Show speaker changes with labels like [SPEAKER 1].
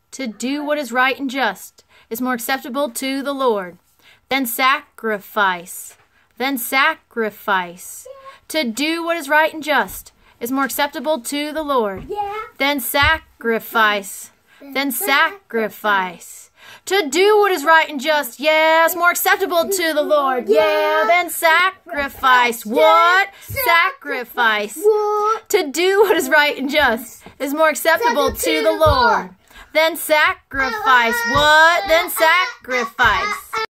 [SPEAKER 1] To do what is right and just is more acceptable to the Lord than sacrifice. Than sacrifice. To do what is right and just is more acceptable to the Lord than sacrifice. Than sacrifice. To do what is right and just, is more acceptable to the Lord. Than sacrifice. What? Sacrifice. To do what is right and just is more acceptable to the Lord than sacrifice. What? Than sacrifice.